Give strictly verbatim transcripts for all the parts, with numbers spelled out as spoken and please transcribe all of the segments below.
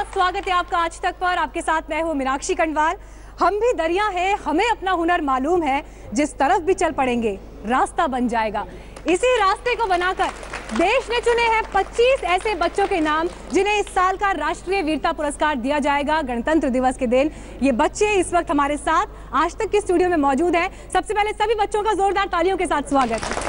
बहुत स्वागत है आपका आज तक पर। आपके साथ मैं हूँ मीनाक्षी कंडवाल। हम भी दरिया है, हमें अपना हुनर मालूम है, जिस तरफ भी चल पड़ेंगे रास्ता बन जाएगा। इसी रास्ते को बनाकर देश ने चुने हैं पच्चीस ऐसे बच्चों के नाम जिन्हें इस साल का राष्ट्रीय वीरता पुरस्कार दिया जाएगा गणतंत्र दिवस के दिन। ये बच्चे इस वक्त हमारे साथ आज तक के स्टूडियो में मौजूद हैं। सबसे पहले सभी बच्चों का जोरदार तालियों के साथ स्वागत।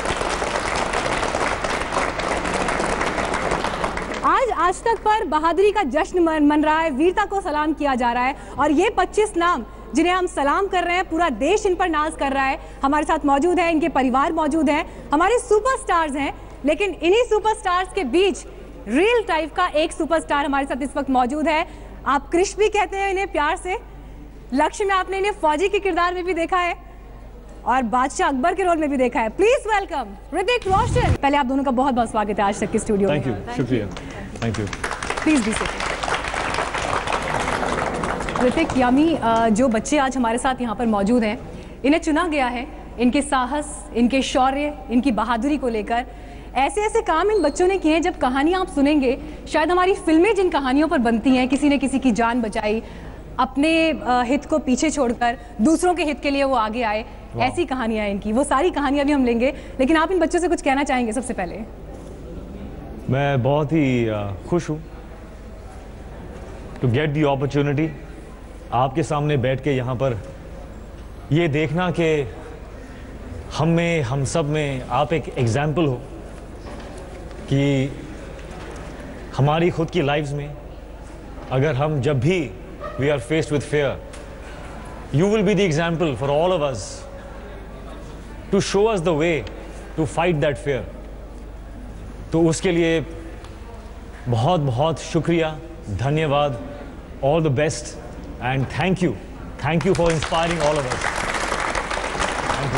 आज आज तक पर बहादुरी का जश्न मन रहा है, वीरता को सलाम किया जा रहा है और ये पच्चीस नाम जिन्हें हम सलाम कर रहे हैं, पूरा देश इन पर नाज कर रहा है। हमारे साथ मौजूद है, इनके परिवार मौजूद हैं, हमारे सुपरस्टार्स हैं। लेकिन इन्हीं सुपरस्टार्स के बीच रियल टाइप का एक सुपरस्टार हमारे साथ इस वक्त मौजूद है। आप कृष भी कहते हैं इन्हें प्यार से। लक्ष्य में आपने इन्हें फौजी के किरदार में भी देखा है और बादशाह अकबर के रोल में भी देखा है। Please welcome Hrithik Roshan. पहले आप दोनों का बहुत बहुत स्वागत है आज तक के स्टूडियो में। थैंक यू, शुक्रिया, thank you. Please be sit. Hrithik, Yami, जो बच्चे आज हमारे साथ यहाँ पर मौजूद हैं, इन्हें चुना गया है इनके साहस, इनके शौर्य, इनकी बहादुरी को लेकर। ऐसे ऐसे काम इन बच्चों ने किए हैं, जब कहानियाँ आप सुनेंगे, शायद हमारी फिल्में जिन कहानियों पर बनती हैं, किसी ने किसी की जान बचाई, अपने हित को पीछे छोड़कर दूसरों के हित के लिए वो आगे आए, ऐसी कहानियाँ इनकी। वो सारी कहानियाँ भी हम लेंगे, लेकिन आप इन बच्चों से कुछ कहना चाहेंगे सबसे पहले? मैं बहुत ही खुश हूँ टू गेट दी अपॉर्चुनिटी आपके सामने बैठ के यहाँ पर ये देखना कि हम में, हम सब में आप एक एग्जाम्पल हो कि हमारी खुद की लाइफ्स में अगर हम जब भी we are faced with fear, you will be the example for all of us to show us the way to fight that fear. तो उसके लिए बहुत बहुत शुक्रिया, धन्यवाद, all the best and thank you, thank you for inspiring all of us. Thank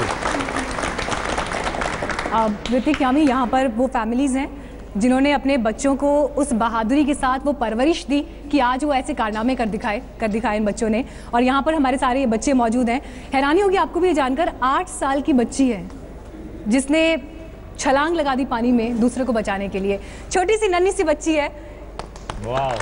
you. Hrithik, Yami, यहाँ पर वो फैमिलीज हैं जिन्होंने अपने बच्चों को उस बहादुरी के साथ वो परवरिश दी कि आज वो ऐसे कारनामे कर दिखाए कर दिखाए इन बच्चों ने। और यहाँ पर हमारे सारे ये बच्चे मौजूद हैं। हैरानी होगी आपको भी ये जानकर, आठ साल की बच्ची है जिसने छलांग लगा दी पानी में दूसरे को बचाने के लिए। छोटी सी नन्ही सी बच्ची है। वाह।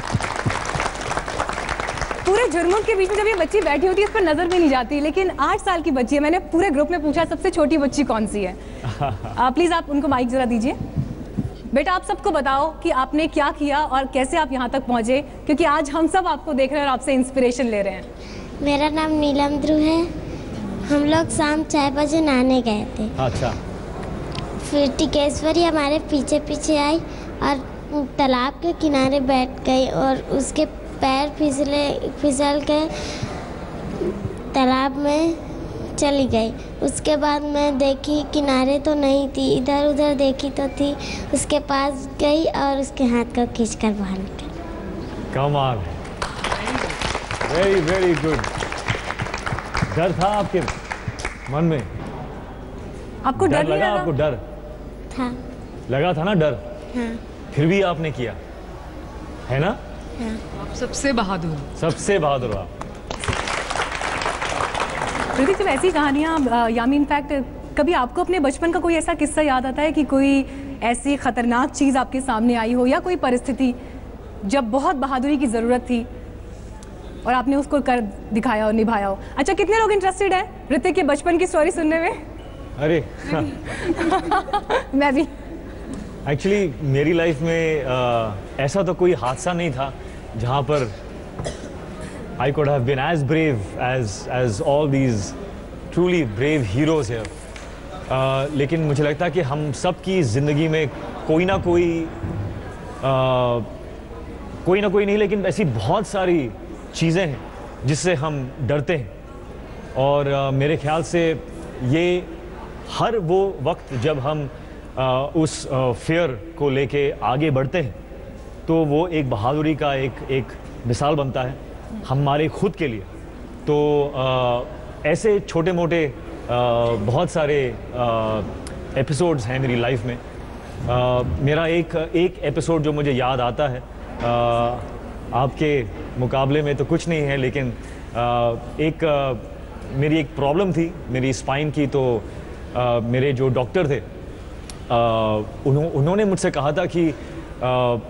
पूरे जुर्मुन के बीच में जब ये बच्ची बैठी होती है, इस पर नजर भी नहीं जाती, लेकिन आठ साल की बच्ची है। मैंने पूरे ग्रुप में पूछा सबसे छोटी बच्ची कौन सी है। आ, प्लीज आप उनको माइक जरा दीजिए। बेटा, आप सबको बताओ कि आपने क्या किया और कैसे आप यहाँ तक पहुँचे, क्योंकि आज हम सब आपको देख रहे हैं और आपसे इंस्पिरेशन ले रहे हैं। मेरा नाम नीलम ध्रुव है। हम लोग शाम छः बजे नहाने गए थे। अच्छा। फिर टिकेश्वरी हमारे पीछे पीछे आई और तालाब के किनारे बैठ गई और उसके पैर फिसले फिसल के तालाब में चली गई। उसके बाद मैं देखी किनारे तो नहीं थी, इधर उधर देखी तो थी। उसके पास गई और उसके हाथ को खींचकर बाहर निकली। कमाल, वेरी वेरी गुड। डर था आपके मन में? आपको डर, डर लगा? आपको डर था? लगा था ना डर? हाँ। फिर भी आपने किया, है ना? हाँ। आप सबसे बहादुर, सबसे बहादुर आप। ऋतिक, जब ऐसी कहानियाँ, यामी, इनफैक्ट कभी आपको अपने बचपन का कोई ऐसा किस्सा याद आता है कि कोई ऐसी खतरनाक चीज़ आपके सामने आई हो या कोई परिस्थिति जब बहुत बहादुरी की ज़रूरत थी और आपने उसको कर दिखाया और निभाया हो? अच्छा, कितने लोग इंटरेस्टेड हैं ऋतिक के बचपन की स्टोरी सुनने में? अरे मैं भी। एक्चुअली मेरी लाइफ में आ, ऐसा तो कोई हादसा नहीं था जहाँ पर I could have been as brave as as all these truly brave heroes here. Uh, लेकिन मुझे लगता है कि हम सब की ज़िंदगी में कोई ना कोई uh, कोई ना कोई नहीं, लेकिन ऐसी बहुत सारी चीज़ें हैं जिससे हम डरते हैं। और uh, मेरे ख्याल से ये हर वो वक्त जब हम uh, उस फेयर uh, को लेके आगे बढ़ते हैं, तो वो एक बहादुरी का एक एक मिसाल बनता है हमारे खुद के लिए। तो आ, ऐसे छोटे मोटे आ, बहुत सारे एपिसोड्स हैं मेरी लाइफ में। आ, मेरा एक एक एपिसोड जो मुझे याद आता है, आ, आपके मुकाबले में तो कुछ नहीं है, लेकिन आ, एक आ, मेरी एक प्रॉब्लम थी मेरी स्पाइन की। तो आ, मेरे जो डॉक्टर थे, आ, उन्हों, उन्होंने मुझसे कहा था कि आ,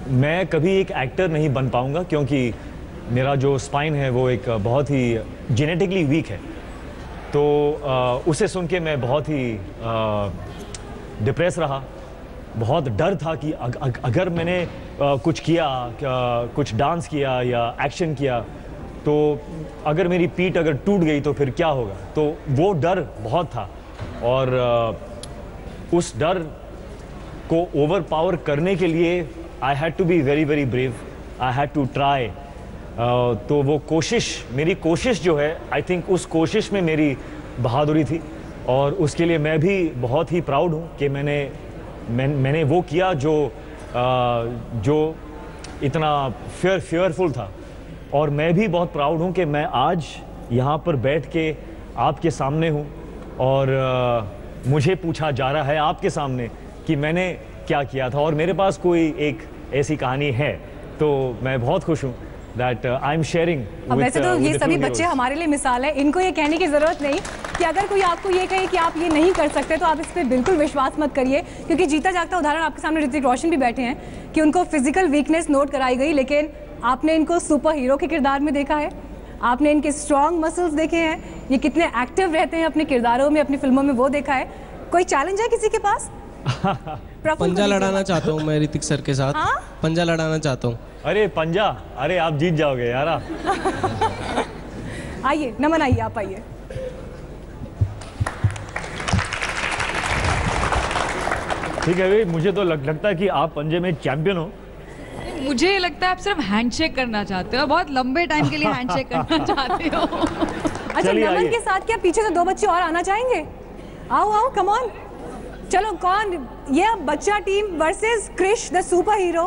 मैं कभी एक एक्टर नहीं बन पाऊंगा क्योंकि मेरा जो स्पाइन है वो एक बहुत ही जेनेटिकली वीक है। तो uh, उसे सुन के मैं बहुत ही डिप्रेस uh, रहा। बहुत डर था कि अग, अग, अगर मैंने uh, कुछ किया, uh, कुछ डांस किया या एक्शन किया, तो अगर मेरी पीठ अगर टूट गई तो फिर क्या होगा। तो वो डर बहुत था और uh, उस डर को ओवर पावर करने के लिए I had to be very very brave, I had to try. तो वो कोशिश, मेरी कोशिश जो है, आई थिंक उस कोशिश में मेरी बहादुरी थी और उसके लिए मैं भी बहुत ही प्राउड हूँ कि मैंने मैं, मैंने वो किया जो uh, जो इतना फेयर फेयरफुल था। और मैं भी बहुत प्राउड हूँ कि मैं आज यहाँ पर बैठ के आपके सामने हूँ और uh, मुझे पूछा जा रहा है आपके सामने कि मैंने क्या किया था और मेरे पास कोई एक ऐसी कहानी है। तो मैं बहुत खुश हूँ दैट आई एम शेयरिंग। वैसे तो ये सभी बच्चे हमारे लिए मिसाल है, इनको ये कहने की ज़रूरत नहीं कि अगर कोई आपको ये कहे कि आप ये नहीं कर सकते तो आप इस पर बिल्कुल विश्वास मत करिए, क्योंकि जीता जागता उदाहरण आपके सामने ऋतिक रोशन भी बैठे हैं कि उनको फिजिकल वीकनेस नोट कराई गई, लेकिन आपने इनको सुपर हीरो के किरदार में देखा है, आपने इनके स्ट्रॉन्ग मसल्स देखे हैं, ये कितने एक्टिव रहते हैं अपने किरदारों में, अपनी फिल्मों में, वो देखा है। कोई चैलेंज है किसी के पास? पंजा लड़ाना चाहता हूँ मैं ऋतिक सर के साथ। हाँ? पंजा लड़ाना चाहता हूँ। अरे पंजा, अरे आप जीत जाओगे यार। आइए नमन, आइए आप आइए। ठीक है भाई, मुझे तो लग, लगता है कि आप पंजे में चैंपियन हो। मुझे लगता है आप सिर्फ हैंडशेक करना चाहते हो, बहुत लंबे टाइम के लिए हैंडशेक करना चाहते हो। अच्छा, नमन के साथ क्या पीछे से दो बच्चे और आना चाहेंगे? आओ आओ, कम ऑन। चलो, कौन ये बच्चा team versus Krrish the superhero.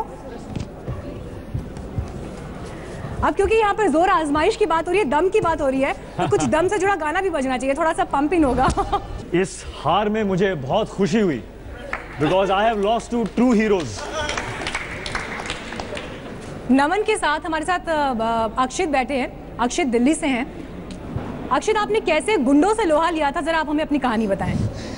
अब क्योंकि यहाँ पर जोर आजमाइश की बात हो रही है, दम की बात हो रही है, तो कुछ दम से जुड़ा गाना भी बजना चाहिए, थोड़ा सा पंपिंग होगा। इस हार में मुझे बहुत खुशी हुई because I have lost to true heroes. Naman के साथ हमारे साथ अक्षित बैठे हैं। अक्षित दिल्ली से हैं। अक्षित, आपने कैसे गुंडों से लोहा लिया था, जरा आप हमें अपनी कहानी बताएं।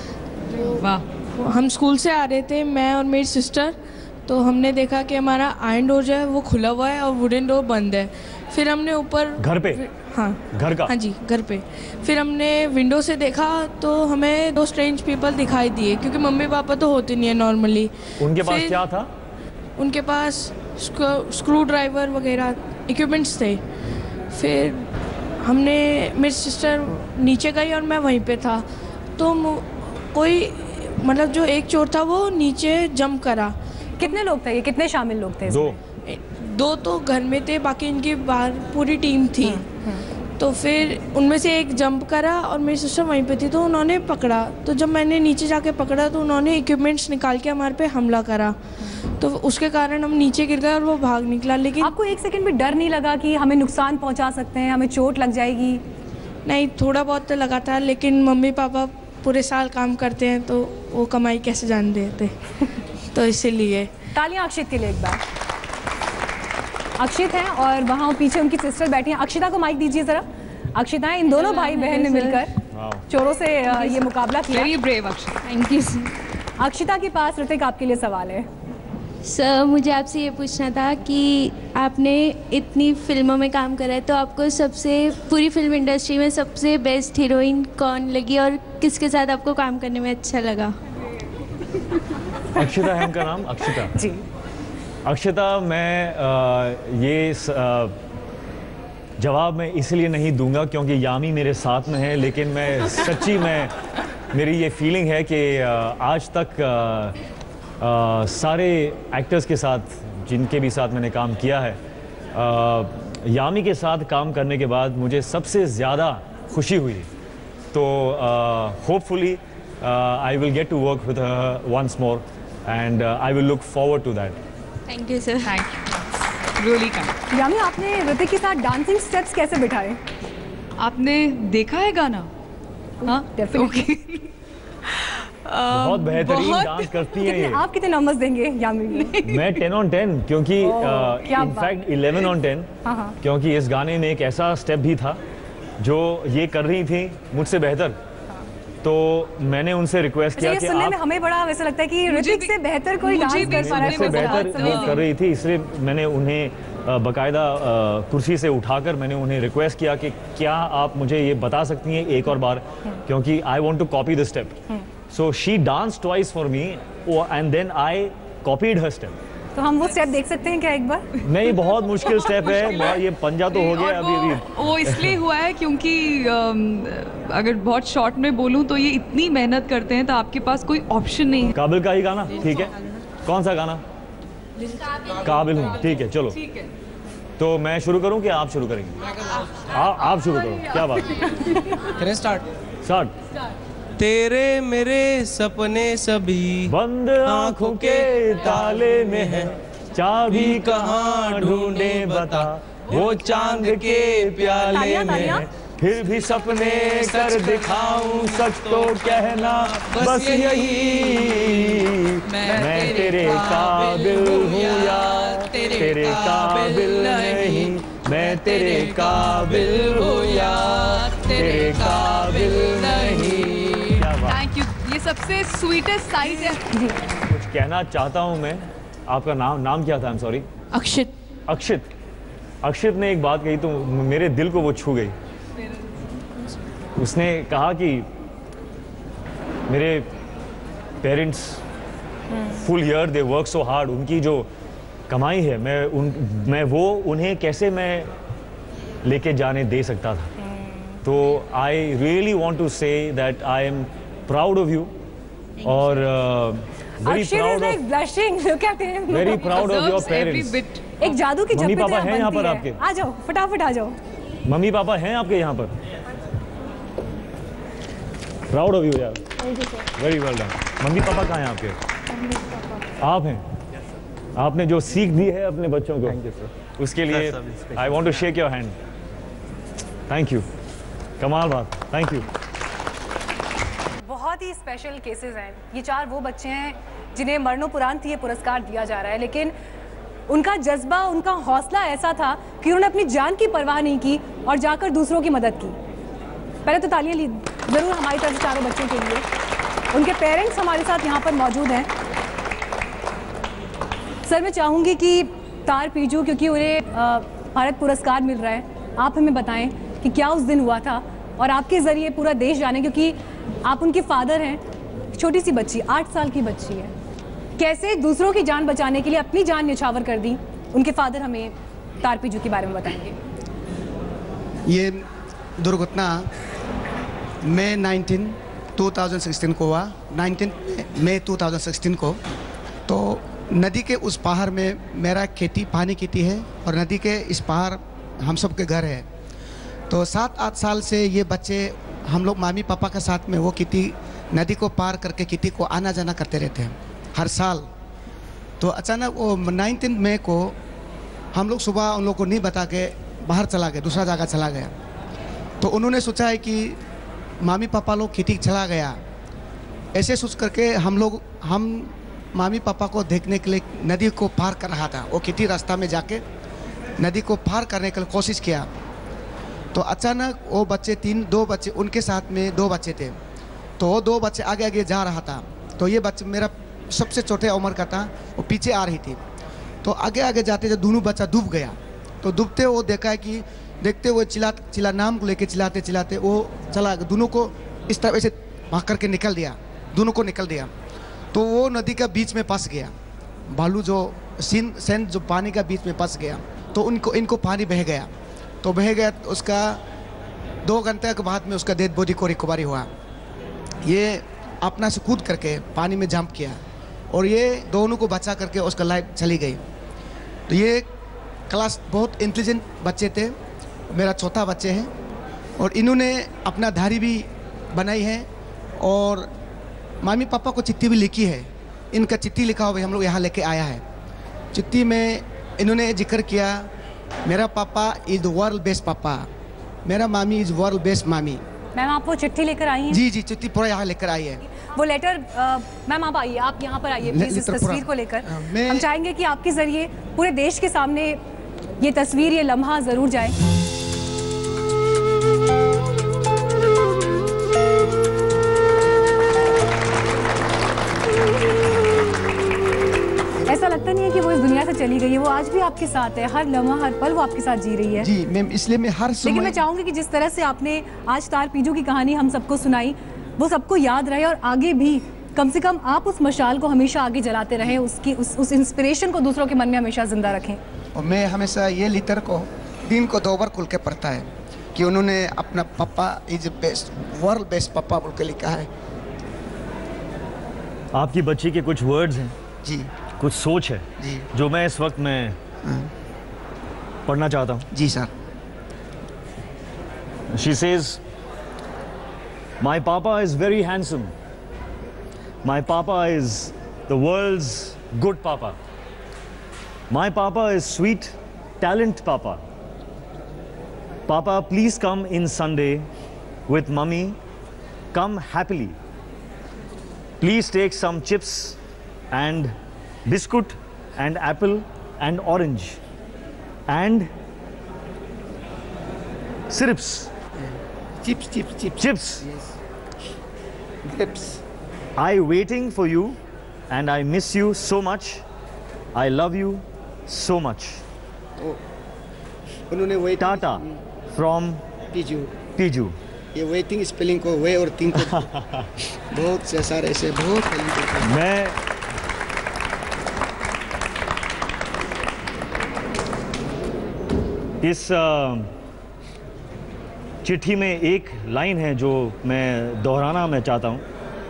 वाह। हम स्कूल से आ रहे थे, मैं और मेरी सिस्टर, तो हमने देखा कि हमारा आयरन डोर जो है वो खुला हुआ है और वुडन डोर बंद है। फिर हमने ऊपर घर पे, हाँ घर का, हाँ जी घर पे। फिर हमने विंडो से देखा तो हमें दो स्ट्रेंज पीपल दिखाई दिए, क्योंकि मम्मी पापा तो होते नहीं है नॉर्मली। उनके पास क्या था? उनके पास स्क्रू ड्राइवर वगैरह इक्विपमेंट्स थे। फिर हमने, मेरी सिस्टर नीचे गई और मैं वहीं पे था, तो कोई मतलब जो एक चोर था वो नीचे जंप करा। कितने लोग थे ये, कितने शामिल लोग थे? दो दो तो घर में थे, बाकी इनकी बाहर पूरी टीम थी। तो फिर उनमें से एक जंप करा और मेरी सिस्टर वहीं पे थी, तो उन्होंने पकड़ा। तो जब मैंने नीचे जाके पकड़ा तो उन्होंने इक्विपमेंट्स निकाल के हमारे पे हमला करा, तो उसके कारण हम नीचे गिर गए और वो भाग निकला। लेकिन आपको एक सेकंड भी डर नहीं लगा कि हमें नुकसान पहुंचा सकते हैं, हमें चोट लग जाएगी? नहीं, थोड़ा बहुत तो लगा था, लेकिन मम्मी पापा पूरे साल काम करते हैं तो वो कमाई कैसे जान देते तो इसीलिए। तालियां अक्षित के लिए एक बार। अक्षित हैं और वहाँ पीछे उनकी सिस्टर बैठी हैं। अक्षिता को माइक दीजिए ज़रा। अक्षिता, इन दोनों भाई बहन ने मिलकर चोरों से ये मुकाबला किया। Very brave Akshit. Thank you sir. Akshita के पास ऋतिक आपके लिए सवाल है। सर, मुझे आपसे ये पूछना था कि आपने इतनी फिल्मों में काम करा है, तो आपको सबसे, पूरी फिल्म इंडस्ट्री में सबसे बेस्ट हीरोइन कौन लगी और किसके साथ आपको काम करने में अच्छा लगा? अक्षिता है उनका नाम, अक्षिता जी। अक्षिता, मैं आ, ये स, आ, जवाब मैं इसलिए नहीं दूंगा क्योंकि यामी मेरे साथ में है, लेकिन मैं सच्ची मैं मेरी ये फीलिंग है कि आ, आज तक आ, आ, सारे एक्टर्स के साथ जिनके भी साथ मैंने काम किया है, आ, यामी के साथ काम करने के बाद मुझे सबसे ज़्यादा खुशी हुई। तो hopefully I will get to work with her once more and I will look forward to that. Thank you sir. Thank you, really kind. Yami, आपने ऋतिक के साथ डांसिंग स्टेप्स कैसे बिठाए? आपने देखा है गाना? हाँ, डेफिनेटली। बहुत बेहतरीन डांस करती हैं ये। आप कितने नंबर्स देंगे यामी में? मैं टेन ऑन टेन, क्योंकि क्या इनफैक्ट इलेवन ऑन टेन, क्योंकि इस गाने में एक ऐसा स्टेप भी था जो ये कर रही थी मुझसे बेहतर। तो मैंने उनसे रिक्वेस्ट किया कि सुनने आप में हमें बड़ा वैसे लगता है कि ऋतिक से बेहतर कोई डांस कर पा रहा है, मुझसे बेहतर कर रही थी, इसलिए मैंने उन्हें बाकायदा कुर्सी से उठाकर मैंने उन्हें रिक्वेस्ट किया कि क्या आप मुझे ये बता सकती हैं एक और बार, क्योंकि I want to copy the step. So she dance twice for me and then I copied her step. तो हम वो स्टेप देख सकते हैं क्या एक बार? नहीं, बहुत मुश्किल स्टेप है, ये पंजा तो हो गया अभी अभी. वो इसलिए हुआ है क्योंकि अगर बहुत शॉर्ट में बोलूं तो ये इतनी मेहनत करते हैं तो आपके पास कोई ऑप्शन नहीं है. काबिल का ही गाना, ठीक है. कौन सा गाना? काबिल हूँ, ठीक है. चलो, तो मैं शुरू करूँ कि आप शुरू करेंगे? आप शुरू करो. क्या बात है? Start start. तेरे मेरे सपने सभी बंद आंखों के ताले में है, चाबी कहाँ ढूंढे बता, वो चांद के प्याले में है, फिर भी सपने कर दिखाऊं सच तो कहना बस यही, मैं तेरे काबिल हूँ या तेरे काबिल नहीं, मैं तेरे काबिल हूँ या तेरे काबिल नहीं. Thank you. ये सबसे स्वीटेस्ट साइड है. कुछ कहना चाहता हूँ मैं. आपका नाम नाम क्या था? I am sorry. अक्षित. अक्षित. अक्षित ने एक बात कही तो मेरे दिल को वो छू गई. उसने कहा कि मेरे parents full year they work so hard, उनकी जो कमाई है मैं उन मैं वो उन्हें कैसे मैं लेके जाने दे सकता था. तो I really want to say that I am proud of you और very proud of blushing. Look at him. Very proud of your parents. एक जादू की मम्मी झप्पी पापा हैं यहाँ पर आपके? आ जाओ, फटाफट आ जाओ. मम्मी पापा हैं आपके यहाँ पर? प्राउड ऑफ यू यार. Very well done. मम्मी पापा कहाँ हैं आपके? आप हैं. आपने जो सीख दी है अपने बच्चों को, उसके लिए I want to shake your hand. Thank you. कमाल बात. Thank you. बहुत ही स्पेशल केसेस हैं ये. चार वो बच्चे हैं जिन्हें मरणोपरांत ये पुरस्कार दिया जा रहा है, लेकिन उनका जज्बा, उनका हौसला ऐसा था कि उन्होंने अपनी जान की परवाह नहीं की और जाकर दूसरों की मदद की. पहले तो तालियां ली जरूर हमारी तरफ से चारों बच्चों के लिए. उनके पेरेंट्स हमारे साथ यहाँ पर मौजूद हैं. सर, मैं चाहूँगी कि तार पीजू, क्योंकि उन्हें भारत पुरस्कार मिल रहा है, आप हमें बताएं कि क्या उस दिन हुआ था और आपके ज़रिए पूरा देश जाने, क्योंकि आप उनके फादर हैं. छोटी सी बच्ची, आठ साल की बच्ची है, कैसे दूसरों की जान बचाने के लिए अपनी जान न्यौछावर कर दी. उनके फादर हमें तार पीजू के बारे में बताएंगे. ये दुर्घटना मई नाइनटीन दो हज़ार सोलह को हुआ. नाइनटीन मई दो हज़ार सोलह को. तो नदी के उस पहाड़ में मेरा खेती पानी खेती है और नदी के इस पहाड़ हम सब के घर है. तो सात आठ साल से ये बच्चे हम लोग मामी पापा के साथ में वो खेती नदी को पार करके खेती को आना जाना करते रहते हैं हर साल. तो अचानक वो नाइनटीन मई को हम लोग सुबह उन लोग को नहीं बता के बाहर चला गया, दूसरा जगह चला गया. तो उन्होंने सोचा है कि मामी पापा लोग खेती चला गया, ऐसे सोच करके हम लोग हम मामी पापा को देखने के लिए नदी को पार कर रहा था. वो खेती रास्ता में जाके नदी को पार करने के लिए कोशिश किया. तो अचानक वो बच्चे तीन दो बच्चे उनके साथ में दो बच्चे थे. तो वो दो बच्चे आगे आगे जा रहा था. तो ये बच्चे मेरा सबसे छोटे उम्र का था, वो पीछे आ रही थी. तो आगे आगे जाते जब दोनों बच्चा डूब गया. तो डूबते वो देखा है कि देखते हुए चिल्ला चिल्ला नाम को लेके चिल्लाते चिल्लाते वो चला, दोनों को इस तरह से भाग करके निकल दिया, दोनों को निकल दिया. तो वो नदी का बीच में फंस गया, बालू जो सीन सेंट जो पानी का बीच में फंस गया. तो उनको इनको पानी बह गया. तो बह गया तो उसका दो घंटे के बाद में उसका डेड बॉडी को रिकवरी हुआ. ये अपना से कूद करके पानी में जंप किया और ये दोनों को बचा करके उसका लाइफ चली गई. तो ये क्लास बहुत इंटेलिजेंट बच्चे थे, मेरा चौथा बच्चे हैं और इन्होंने अपना धारी भी बनाई है और मामी पापा को चिट्ठी भी लिखी है. इनका चिट्ठी लिखा हुआ हम लोग यहाँ लेके आया है. चिट्ठी में इन्होंने जिक्र किया मेरा पापा is the world best papa, मेरा mommy is world best mommy. Ma'am, आप वो चिट्ठी लेकर आई हैं? जी जी, चिट्ठी पूरा यहाँ लेकर आई है. वो लेटर. मैम आप आइए, आप यहाँ पर आइए प्लीज, इस तस्वीर को लेकर. हम चाहेंगे कि आपके जरिए पूरे देश के सामने ये तस्वीर, ये लम्हा जरूर जाए. चली गई है वो आज भी आपके साथ है, हर लम्हा हर पल वो आपके साथ जी रही है। जी मैम, इसलिए मैं हर समय... लेकिन मैं चाहूंगी कि जिस तरह से आपने आज तार पीजू की कहानी हम सबको सुनाई वो सबको याद रहे और आगे भी कम से कम आप उस मशाल को हमेशा आगे जलाते रहें, उसकी उस उस इंस्पिरेशन को दूसरों के मन में हमेशा जिंदा रखें। और मैं हमेशा ये लिटर को दिन को दो बार खुल के पढ़ता है कि उन्होंने अपना पापा इज बेस्ट, वर्ल्ड बेस्ट पापा बोल के लिखा है। आपकी बच्ची के कुछ वर्ड्स हैं जी, कुछ सोच है जी, जो मैं इस वक्त में पढ़ना चाहता हूँ। जी sir. She says, my papa is very handsome. My papa is the world's good papa. My papa is sweet, talent papa. Papa, please come in Sunday with mummy. Come happily. Please take some chips and biscuit and apple and orange and syrups. Chips, chips, chips. Chips. Yes. Chips. I waiting for you and I miss you so much. I love you so much. Oh. उन्होंने waiting Tata from Piju Piju. ये waiting spelling को वे और तीन को बहुत से सारे से बहुत हेल्प। मैं इस चिट्ठी में एक लाइन है जो मैं दोहराना मैं चाहता हूँ।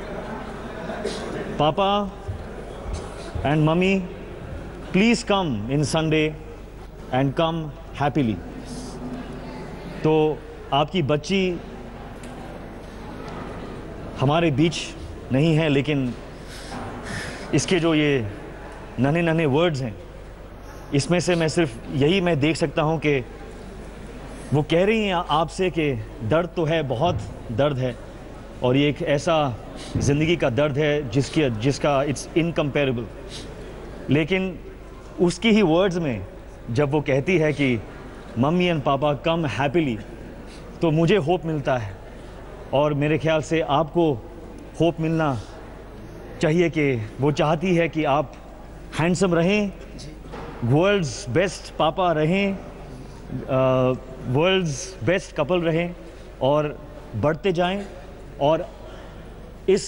Papa and mummy, please come in Sunday and come happily. तो आपकी बच्ची हमारे बीच नहीं है, लेकिन इसके जो ये नन्हे नन्हे वर्ड्स हैं, इसमें से मैं सिर्फ यही मैं देख सकता हूँ कि वो कह रही हैं आपसे कि दर्द तो है, बहुत दर्द है, और ये एक ऐसा ज़िंदगी का दर्द है जिसकी जिसका इट्स इनकम्पेरेबल। लेकिन उसकी ही वर्ड्स में जब वो कहती है कि मम्मी एंड पापा कम हैप्पीली, तो मुझे होप मिलता है, और मेरे ख्याल से आपको होप मिलना चाहिए कि वो चाहती है कि आप हैंडसम रहें, वर्ल्ड्स बेस्ट पापा रहें, वर्ल्ड्स बेस्ट कपल रहें और बढ़ते जाएं, और इस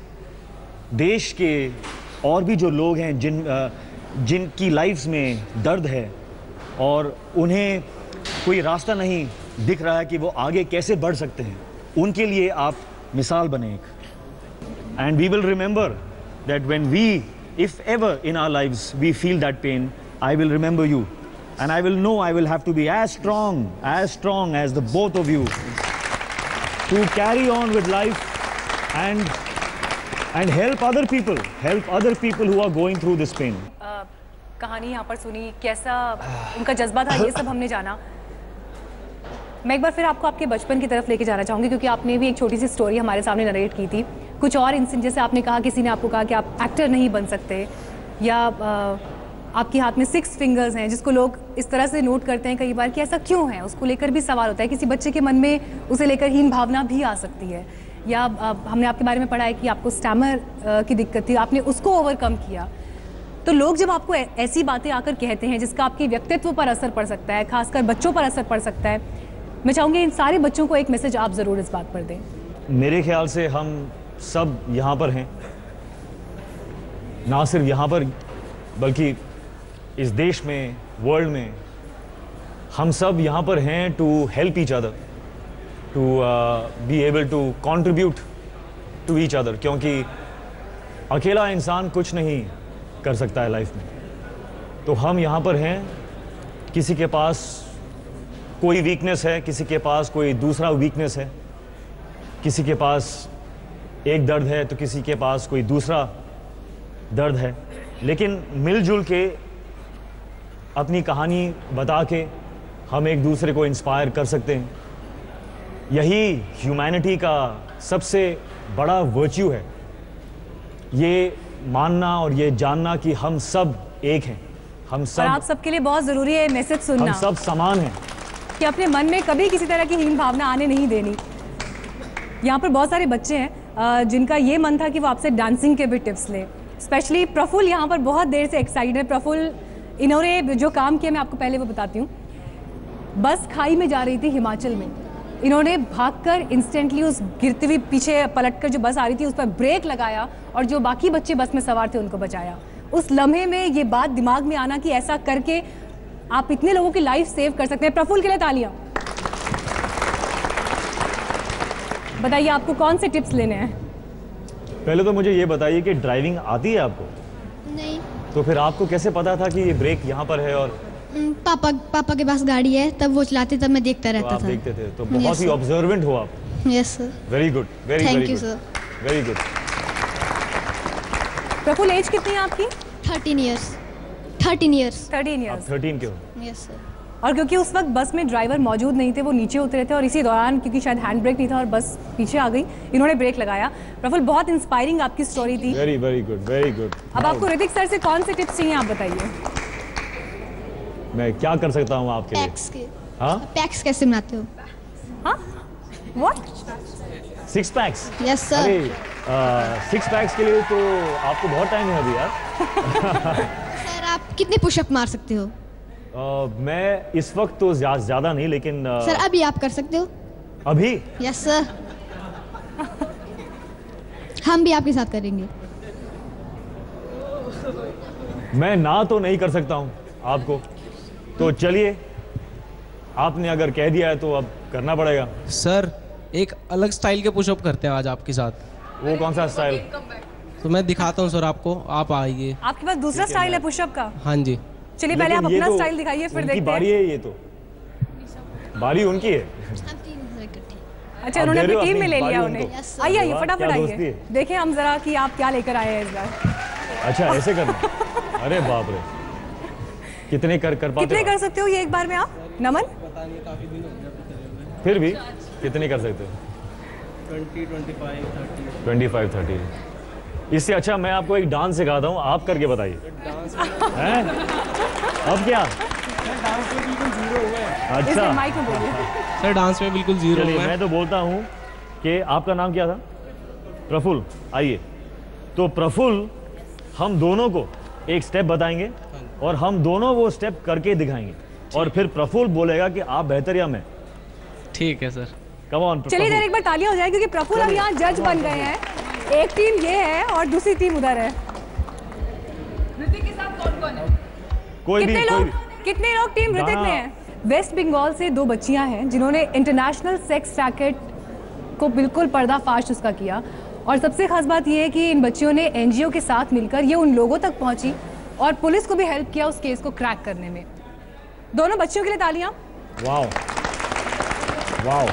देश के और भी जो लोग हैं जिन uh, जिनकी लाइफ्स में दर्द है और उन्हें कोई रास्ता नहीं दिख रहा है कि वो आगे कैसे बढ़ सकते हैं, उनके लिए आप मिसाल बने एक। And we will remember that when we if ever in our lives we feel that pain, I will remember you, and I will know I will have to be as strong, as strong as the both of you to carry on with life and and help other people, help other people who are going through this pain. uh, कहानी यहाँ पर सुनी, कैसा उनका जज्बा था, ये सब हमने जाना। मैं एक बार फिर आपको आपके बचपन की तरफ लेके जाना चाहूँगी, क्योंकि आपने भी एक छोटी सी स्टोरी हमारे सामने नरेट की थी। कुछ और इंसिडेंट, जैसे आपने कहा किसी ने आपको कहा कि आप एक्टर नहीं बन सकते, या uh, आपके हाथ में सिक्स फिंगर्स हैं, जिसको लोग इस तरह से नोट करते हैं कई बार कि ऐसा क्यों है, उसको लेकर भी सवाल होता है। किसी बच्चे के मन में उसे लेकर हीन भावना भी आ सकती है। या आ, हमने आपके बारे में पढ़ा है कि आपको स्टैमर की दिक्कत थी, आपने उसको ओवरकम किया। तो लोग जब आपको ऐसी बातें आकर कहते हैं जिसका आपके व्यक्तित्व पर असर पड़ सकता है, खासकर बच्चों पर असर पड़ सकता है, मैं चाहूँगी इन सारे बच्चों को एक मैसेज आप ज़रूर इस बात पर दें। मेरे ख्याल से हम सब यहाँ पर हैं, ना सिर्फ यहाँ पर बल्कि इस देश में, वर्ल्ड में, हम सब यहाँ पर हैं to help each other, to be able to contribute to each other, क्योंकि अकेला इंसान कुछ नहीं कर सकता है लाइफ में। तो हम यहाँ पर हैं, किसी के पास कोई वीकनेस है, किसी के पास कोई दूसरा वीकनेस है, किसी के पास एक दर्द है तो किसी के पास कोई दूसरा दर्द है, लेकिन मिलजुल के अपनी कहानी बता के हम एक दूसरे को इंस्पायर कर सकते हैं। यही ह्यूमैनिटी का सबसे बड़ा वर्च्यू है, ये मानना और ये जानना कि हम सब एक हैं, हम सब, और आप सबके लिए बहुत ज़रूरी है मैसेज सुनना, हम सब समान हैं, कि अपने मन में कभी किसी तरह की हीन भावना आने नहीं देनी। यहाँ पर बहुत सारे बच्चे हैं जिनका ये मन था कि वो आपसे डांसिंग के भी टिप्स लें। स्पेशली प्रफुल्ल यहाँ पर बहुत देर से एक्साइटेड है। प्रफुल्ल, इन्होंने जो काम किया मैं आपको पहले वो बताती हूँ। बस खाई में जा रही थी हिमाचल में, इन्होंने भागकर इंस्टेंटली उस गिरती हुई पीछे पलटकर जो बस आ रही थी उस पर ब्रेक लगाया और जो बाकी बच्चे बस में सवार थे उनको बचाया। उस लम्हे में ये बात दिमाग में आना कि ऐसा करके आप इतने लोगों की लाइफ सेव कर सकते हैं। प्रफुल्ल के लिए तालियां। बताइए आपको कौन से टिप्स लेने हैं? पहले तो मुझे ये बताइए कि ड्राइविंग आती है आपको? नहीं। तो फिर आपको कैसे पता था कि ये ब्रेक यहाँ पर है? और पापा पापा के पास गाड़ी है, तब वो चलाते तब मैं देखता रहता तो आप था। देखते थे, तो बहुत ही ऑब्जर्वेंट हो आप। Yes sir. Very good, very thank very you good, sir. Very good. Prafull age कितनी है आपकी? Thirteen years. Thirteen years. Thirteen आप ईयर्स। थर्टीन के हो? Yes sir. और क्योंकि उस वक्त बस में ड्राइवर मौजूद नहीं थे, वो नीचे उतरे थे और इसी दौरान क्योंकि शायद हैंड ब्रेक नहीं था और बस पीछे आ गई, इन्होंने ब्रेक लगाया। प्रफुल्ल बहुत इंस्पायरिंग आपकी स्टोरी थी। Very very good, very good. अब आपको ऋतिक सर से कौन से टिप्स चाहिए आप बताइए। मैं क्या कर सकता हूँ आपके लिए? पैक्स के हाँ? पैक्स कैसे बनाते हो? हाँ? What? Six packs? Yes sir. अरे सिक्स पैक्स के लिए तो आपको बहुत टाइम है अभी यार। सर आप कितने पुशअप मार सकते हो? Uh, मैं इस वक्त तो ज्या, ज्यादा नहीं, लेकिन uh, सर अभी आप कर सकते हो? अभी? Yes sir. हम भी आपके साथ करेंगे। मैं ना तो नहीं कर सकता हूँ आपको, तो चलिए आपने अगर कह दिया है तो अब करना पड़ेगा। सर एक अलग स्टाइल के पुशअप करते हैं आज आपके साथ। वो कौन सा स्टाइल? तो मैं दिखाता हूँ सर आपको, आप आइए। आपके पास दूसरा स्टाइल है पुशअप का? हाँ जी। चलिए पहले आप लेकिन ये अपना तो स्टाइल दिखाइए फिर उनकी देखते बारी हैं। है, ये तो बारी उनकी है। अच्छा आप उन्होंने दे रहे अपनी हो टीम अपनी में ले बारी लिया उनको। उन्हें। Yes, sir। आइए आइए वाह, फटाफट क्या दोस्ती आइए, है। देखें हम जरा कि आप क्या लेकर आए हैं इस बार। अच्छा ऐसे करना? अरे बाप रे, कितने कर कर पाते कितने हो कर आप? सकते हो ये एक बार में आप? नमन फिर भी कितने कर सकते हो? Twenty, twenty five, thirty. Twenty five thirty. इससे अच्छा मैं आपको एक डांस सिखाता हूँ, आप करके बताइए। हैं? अब क्या? अच्छा माइक में बोलिए। सर डांस में बिल्कुल जीरो चलिए हूँ मैं तो बोलता हूँ कि आपका नाम क्या था? प्रफुल्ल। आइए, तो प्रफुल्ल हम दोनों को एक स्टेप बताएंगे और हम दोनों वो स्टेप करके दिखाएंगे और फिर प्रफुल्ल बोलेगा कि आप बेहतर या मैं। ठीक है सर। Come on. चलिए इधर एक बार तालियां हो जाए क्योंकि प्रफुल्ल अब यहाँ जज बन गए हैं। एक टीम ये है और दूसरी टीम उधर है। ऋतिक के साथ कौन कौन है? कोई भी कितने कोई लोग भी। कितने लोग टीम ऋतिक में हैं? वेस्ट बंगाल से दो बच्चियां हैं जिन्होंने इंटरनेशनल सेक्स रैकेट को बिल्कुल पर्दाफाश उसका किया और सबसे खास बात यह है कि इन बच्चियों ने एनजीओ के साथ मिलकर ये उन लोगों तक पहुंची और पुलिस को भी हेल्प किया उस केस को क्रैक करने में। दोनों बच्चियों के लिए तालियां। Wow wow.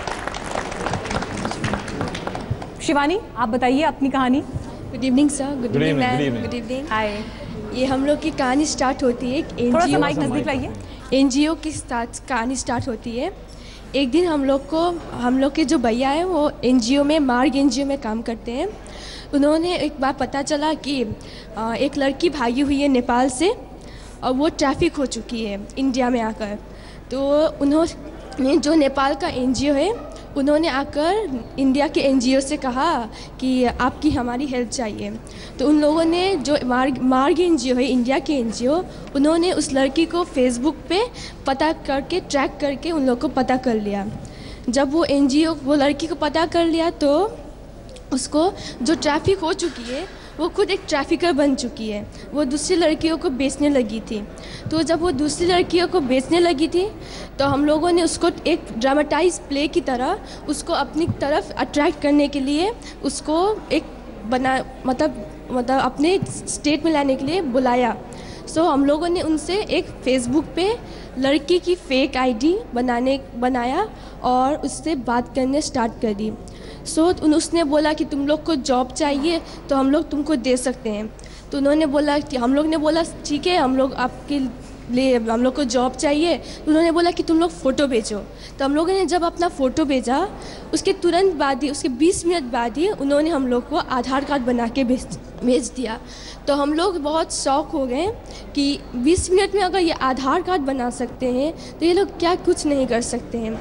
शिवानी आप बताइए अपनी कहानी। Good evening sir. Good Good evening evening, good ma'am. evening. Good evening. Hi. ये हम लोग की कहानी स्टार्ट होती है एक थोड़ा सा एनजीओ माइक नजदीक लाइए। एनजीओ की स्टार्ट कहानी स्टार्ट होती है। एक दिन हम लोग को हम लोग के जो भैया हैं वो एनजीओ में मार्ग एनजीओ में काम करते हैं। उन्होंने एक बार पता चला कि अ, एक लड़की भागी हुई है नेपाल से और वो ट्रैफिक हो चुकी है इंडिया में आकर। तो उन्होंने जो नेपाल का एनजीओ है उन्होंने आकर इंडिया के एनजीओ से कहा कि आपकी हमारी हेल्प चाहिए। तो उन लोगों ने जो मार्ग मार्ग एनजीओ है इंडिया के एनजीओ उन्होंने उस लड़की को फेसबुक पे पता करके ट्रैक करके उन लोग को पता कर लिया। जब वो एनजीओ वो लड़की को पता कर लिया तो उसको जो ट्रैफिक हो चुकी है वो खुद एक ट्रैफिकर बन चुकी है। वो दूसरी लड़कियों को बेचने लगी थी। तो जब वो दूसरी लड़कियों को बेचने लगी थी तो हम लोगों ने उसको एक ड्रामेटाइज प्ले की तरह उसको अपनी तरफ अट्रैक्ट करने के लिए उसको एक बना मतलब मतलब अपने स्टेट में लाने के लिए बुलाया। सो हम लोगों ने उनसे एक फेसबुक पे लड़की की फेक आईडी बनाने बनाया और उससे बात करने स्टार्ट कर दी। सो so, उसने बोला कि तुम लोग को जॉब चाहिए तो हम लोग तुमको दे सकते हैं। तो उन्होंने बोला कि हम लोग ने बोला ठीक है हम लोग आपके लिए हम लोग को जॉब चाहिए। तो उन्होंने बोला कि तुम लोग फ़ोटो भेजो। तो हम लोगों ने जब अपना फ़ोटो भेजा उसके तुरंत बाद ही उसके बीस मिनट बाद ही उन्होंने हम लोग को आधार कार्ड बना के भेज भेज दिया। तो हम लोग बहुत शौक हो गए कि बीस मिनट में अगर ये आधार कार्ड बना सकते हैं तो ये लोग क्या कुछ नहीं कर सकते हैं।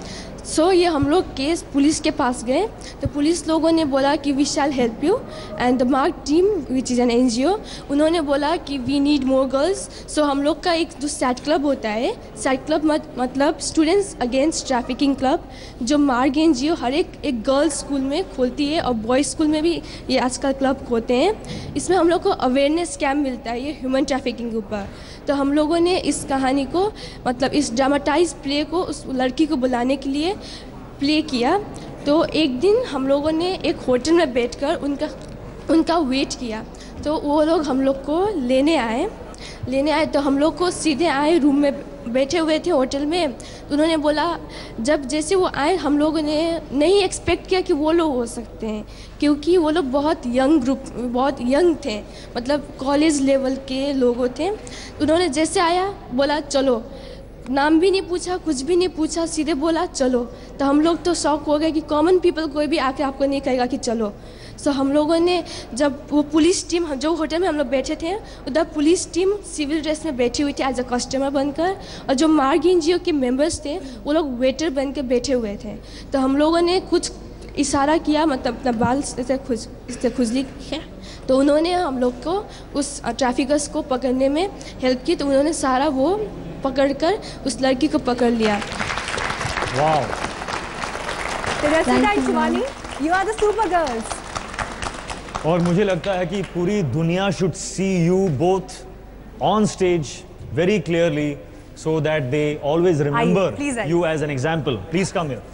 सो so, ये हम लोग केस पुलिस के पास गए तो पुलिस लोगों ने बोला कि we shall help you and the mark team which is an N G O उन्होंने बोला कि we need more girls. So हम लोग का एक जो सैट क्लब होता है, सैट क्लब मत, मतलब स्टूडेंट्स अगेंस्ट ट्रैफिकिंग क्लब, जो मार्ग एन जी ओ हर एक एक गर्ल्स स्कूल में खोलती है और बॉयज़ स्कूल में भी ये आजकल क्लब खोलते हैं। इसमें हम लोग को अवेयरनेस कैम्प मिलता है ये ह्यूमन ट्रैफिकिंग के ऊपर। तो हम लोगों ने इस कहानी को, मतलब इस ड्रामाटाइज प्ले को उस लड़की को बुलाने के लिए प्ले किया। तो एक दिन हम लोगों ने एक होटल में बैठकर उनका उनका वेट किया। तो वो लोग हम लोग को लेने आए लेने आए तो हम लोग को सीधे आए, रूम में बैठे हुए थे होटल में। तो उन्होंने बोला, जब जैसे वो आए हम लोगों ने नहीं एक्सपेक्ट किया कि वो लोग हो सकते हैं, क्योंकि वो लोग बहुत यंग ग्रुप बहुत यंग थे, मतलब कॉलेज लेवल के लोग थे। तो उन्होंने जैसे आया बोला चलो, नाम भी नहीं पूछा, कुछ भी नहीं पूछा, सीधे बोला चलो। तो हम लोग तो शौक हो गए कि कॉमन पीपल कोई भी आके आपको नहीं कहेगा कि चलो। सो हम लोगों ने, जब वो पुलिस टीम, जो होटल में हम लोग बैठे थे उधर पुलिस टीम सिविल ड्रेस में बैठी हुई थी एज अ कस्टमर बनकर, और जो मार्ग एन जी ओ के मेंबर्स थे वो लोग वेटर बन के बैठे हुए थे। तो हम लोगों ने कुछ इशारा किया, मतलब अपना बाल से खुज इससे खुजली किया, तो उन्होंने हम लोग को उस ट्रैफिकर्स को पकड़ने में हेल्प की। तो उन्होंने सारा वो पकड़कर उस लड़की को पकड़ लिया। Wow, Shivani, you are the super girls. और मुझे लगता है कि पूरी दुनिया should see you both on stage very clearly, so that they always remember you as an example. Please come here.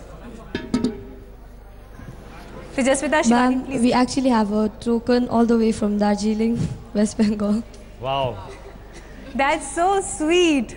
Tejaswita, Shivani, please. We actually have a token all the way from Darjeeling, West Bengal. Wow. That's so sweet.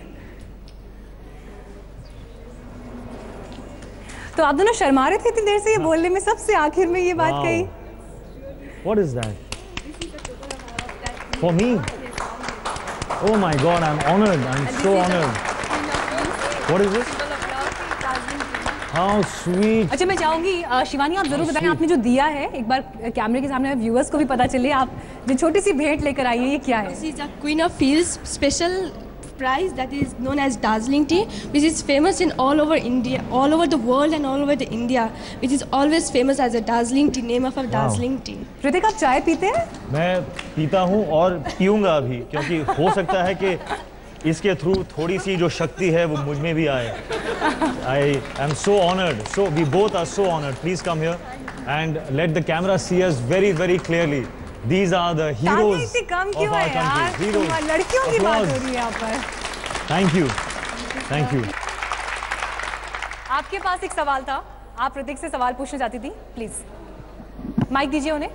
तो आप दोनों शर्मा रहे थे इतनी देर से ये बोलने में, सबसे आखिर में ये बात कही। What is that? For me? Oh my God, I'm honored. I'm so honored. What is this? How sweet. अच्छा, मैं चाहूंगी शिवानी आप जरूर बताएं, आपने जो दिया है एक बार कैमरे के सामने व्यूअर्स को भी पता चले, आप जो छोटी सी भेंट लेकर आई है, ये क्या है? This is a Queen of Fields special prize that is known as Darjeeling tea, which is famous in all over India, all over the world and all over the India, which is always famous as a Darjeeling tea, name of a Darjeeling tea. Hrithik, आप चाय पीते हैं? मैं पीता हूँ और पीऊंगा अभी, क्योंकि हो सकता है कि इसके थ्रू थोड़ी सी जो शक्ति है वो मुझ में भी आए। I am so honored. So we both are so honored. Please come here and let the camera see us very, very clearly. These are the heroes of our country. Heroes. लड़कियों की बात हो रही है यहाँ पर। Thank you. Thank you. आपके पास एक सवाल था, आप ऋतिक से सवाल पूछना चाहती थी, प्लीज माइक दीजिए उन्हें।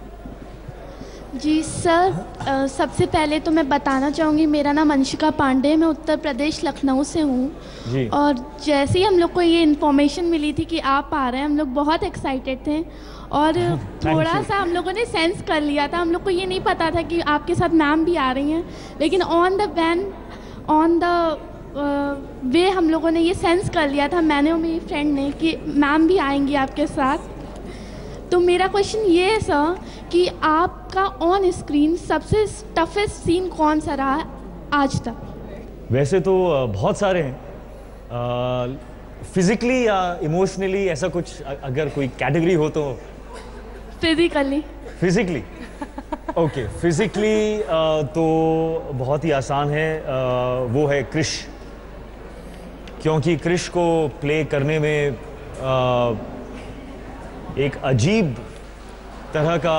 जी सर, आ, सबसे पहले तो मैं बताना चाहूँगी, मेरा नाम अंशिका पांडे, मैं उत्तर प्रदेश लखनऊ से हूँ। और जैसे ही हम लोग को ये इन्फॉर्मेशन मिली थी कि आप आ रहे हैं, हम लोग बहुत एक्साइटेड थे और थोड़ा सा हम लोगों ने सेंस कर लिया था। हम लोग को ये नहीं पता था कि आपके साथ मैम भी आ रही हैं, लेकिन on the van on the way हम लोगों ने ये सेंस कर लिया था, मैंने और मेरी फ्रेंड ने, कि मैम भी आएंगी आपके साथ। तो मेरा क्वेश्चन ये है सर कि आपका ऑन स्क्रीन सबसे टफेस्ट सीन कौन सा रहा आज तक? वैसे तो बहुत सारे हैं, फिजिकली या इमोशनली, ऐसा कुछ अगर कोई कैटेगरी हो तो? फिजिकली। फिजिकली ओके, फिजिकली तो बहुत ही आसान है, uh, वो है क्रिश, क्योंकि क्रिश को प्ले करने में uh, एक अजीब तरह का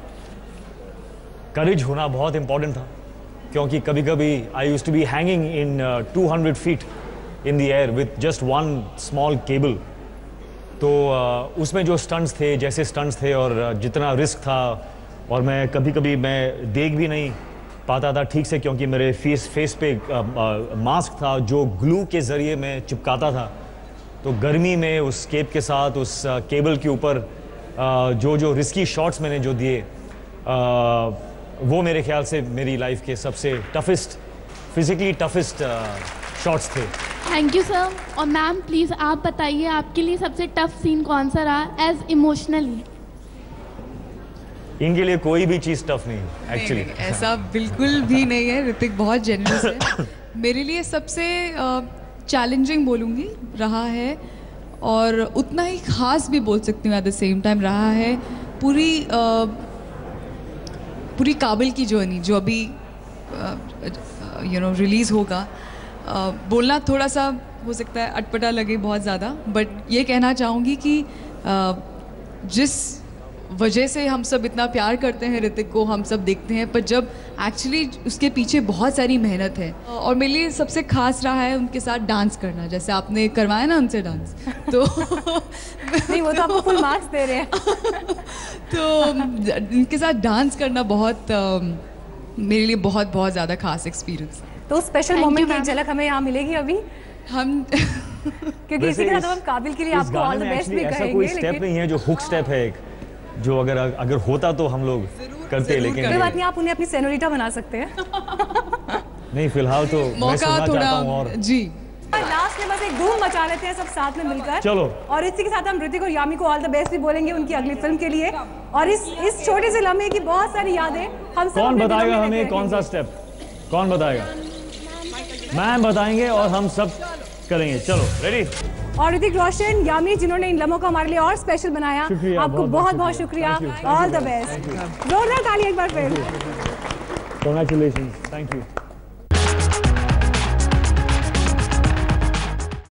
करेज होना बहुत इम्पॉर्टेंट था, क्योंकि कभी कभी I used to be hanging in two hundred feet in the air with just one small cable. तो uh, उसमें जो स्टंट्स थे, जैसे स्टंट्स थे और uh, जितना रिस्क था, और मैं कभी कभी मैं देख भी नहीं पाता था ठीक से, क्योंकि मेरे फेस फेस पे मास्क था जो ग्लू के ज़रिए मैं चिपकाता था। तो गर्मी में उस केप के साथ उस केबल के ऊपर जो जो रिस्की शॉट्स मैंने जो दिए, वो मेरे ख्याल से मेरी लाइफ के सबसे टफेस्ट, फिजिकली टफेस्ट शॉट्स थे। Thank you sir. और मैम प्लीज़ आप बताइए, आपके लिए सबसे टफ सीन कौन सा रहा एज इमोशनली? इनके लिए कोई भी चीज़ टफ नहीं एक्चुअली। ऐसा बिल्कुल भी नहीं है, ऋतिक बहुत जेनरस है। मेरे लिए सबसे चैलेंजिंग बोलूँगी रहा है और उतना ही ख़ास भी बोल सकती हूँ एट द सेम टाइम रहा है पूरी uh, पूरी काबिल की जर्नी जो अभी यू नो रिलीज़ होगा। uh, बोलना थोड़ा सा हो सकता है अटपटा लगे बहुत ज़्यादा, बट ये कहना चाहूँगी कि uh, जिस वजह से हम सब इतना प्यार करते हैं ऋतिक को, हम सब देखते हैं, पर जब एक्चुअली उसके पीछे बहुत सारी मेहनत है। और मेरे लिए सबसे खास रहा है उनके साथ डांस करना, जैसे आपने करवाया ना उनसे डांस, तो नहीं वो तो आपको फुल मार्क्स दे रहे हैं। तो उनके साथ डांस करना बहुत uh, मेरे लिए बहुत बहुत ज़्यादा खास एक्सपीरियंस। तो स्पेशल मोमेंट की झलक हमें यहाँ मिलेगी अभी हम क्योंकि इसी के साथ हम काबिल के लिए आपको ऑल द बेस्ट भी कहेंगे। ऐसा कोई स्टेप नहीं है जो हुक स्टेप है एक, जो अगर अगर होता तो हम लोग करते, लेकिन कोई बात नहीं, आप उन्हें अपनी सेनोरिटा बना सकते हैं। नहीं फिलहाल तो मैं सुनना चाहता हूं। और जी लास्ट में बस एक धूम मचा लेते हैं सब साथ में मिलकर। चलो। और इसी के साथ हम ऋतिक और यामी को ऑल द बेस्ट भी बोलेंगे उनकी अगली फिल्म के लिए। और इस इस छोटे से लम्हे की बहुत सारी यादें हम सब कौन बताएगा हमें कौन सा स्टेप, कौन बताएगा? मैम बताएंगे और हम सब करेंगे। चलो रेडी। और ऋतिक रोशन, यामी जिन्होंने इन लम्हों को हमारे लिए और स्पेशल बनाया, आपको बहुत बहुत शुक्रिया। All the best. जोरदार ताली एक बार फिर। Congratulations. Thank you.